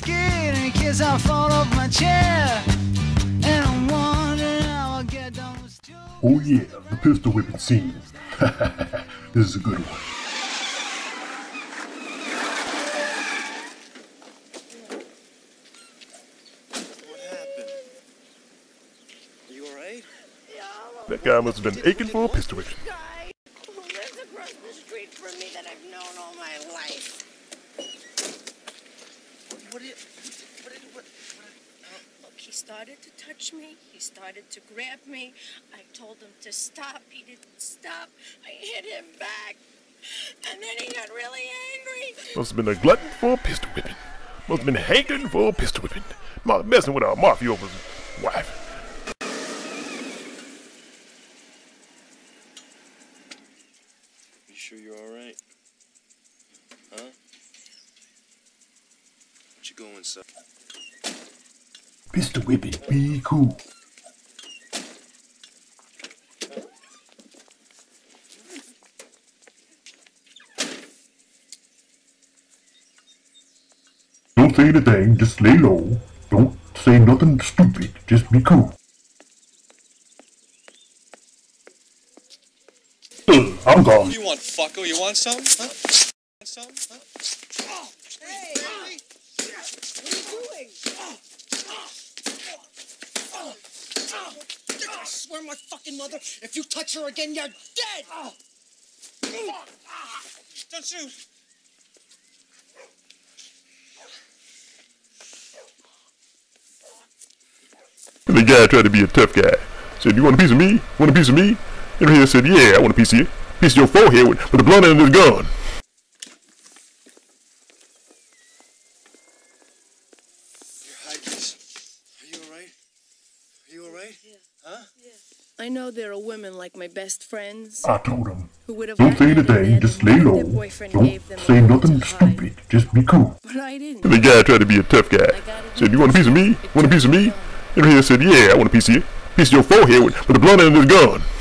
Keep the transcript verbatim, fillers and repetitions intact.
scared in case I fall off my chair. And I'm wondering how I'll get done with you. Oh yeah, the pistol whipping scene. This is a good one. What happened? You alright? That guy must have been aching for a pistol whipping. Guy who lives across the street from me that I've known all my life. What did, what did, what, what, Look, he started to touch me. He started to grab me. I told him to stop. He didn't stop. I hit him back. And then he got really angry. Must have been a glutton for a pistol whipping. Must have been hankering for a pistol whipping. Ma- messing with our mafioso's wife. you sure you're alright? Huh? What you going, son? Pistol whipping, be cool. Don't say anything, just lay low. Don't say nothing stupid, just be cool. Uh, I'm What gone. do you want, fucko? You want some? Huh? Want some? Huh? Oh, hey, hey. What are you doing? I swear my fucking mother, if you touch her again, you're dead! Don't shoot! And the guy tried to be a tough guy. Said, you want a piece of me? Want a piece of me? And he said, yeah, I want a piece of you. Piece of your forehead with, with the blunt end of his gun. Here, hide this. Are you alright? Are you alright? Yeah. Huh? I know there are women like my best friends I told him. who would have Don't say acted anything, and just lay their low. boyfriend Don't gave them say a nothing to hide. stupid, just be cool. But I didn't. And the guy tried to be a tough guy. Said, you want a piece of me? Want a piece of me? And he said, yeah, I want a piece of you. Piece of your forehead with, with the blunt end of his gun.